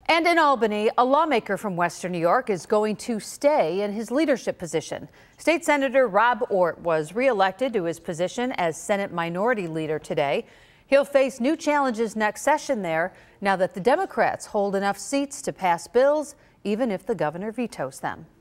And in Albany, a lawmaker from Western New York is going to stay in his leadership position. State Senator Rob Ortt was reelected to his position as Senate Minority Leader today. He'll face new challenges next session there now that the Democrats hold enough seats to pass bills, even if the governor vetoes them.